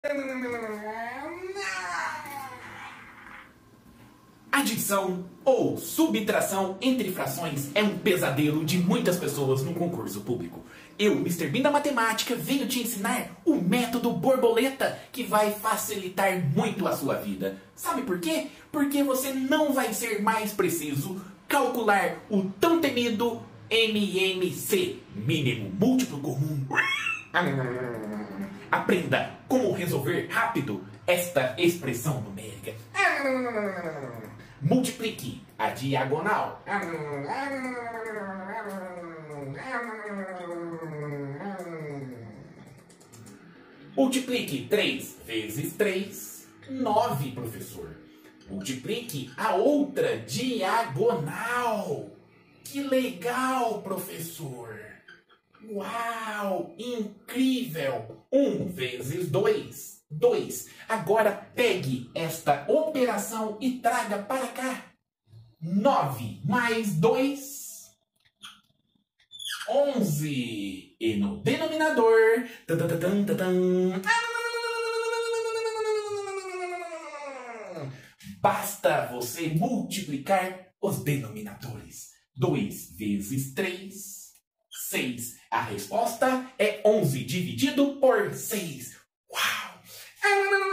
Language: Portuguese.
Adição ou subtração entre frações é um pesadelo de muitas pessoas no concurso público. Eu, Mr. Bean da Matemática, venho te ensinar o método borboleta que vai facilitar muito a sua vida. Sabe por quê? Porque você não vai ser mais preciso calcular o tão temido MMC, mínimo múltiplo comum. Aprenda como resolver rápido esta expressão numérica. Multiplique a diagonal. Multiplique 3 vezes 3, 9, professor. Multiplique a outra diagonal. Que legal, professor. Uau, incrível. 1 vezes 2, 2. Agora pegue esta operação e traga para cá. 9 mais 2, 11. E no denominador... Basta você multiplicar os denominadores. 2 vezes 3, 6. A resposta é 11 dividido por 6. Uau!